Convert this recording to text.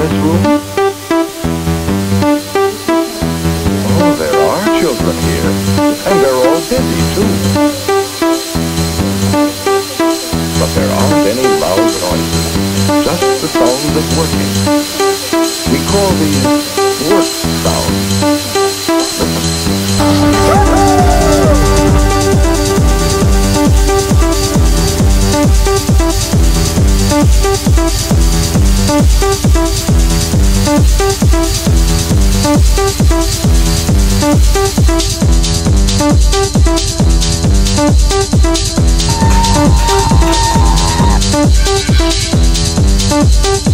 this room? Oh, there are children here, and they're all busy, too. But there aren't any loud noises, just the sounds of working. We call these work sounds. Listen.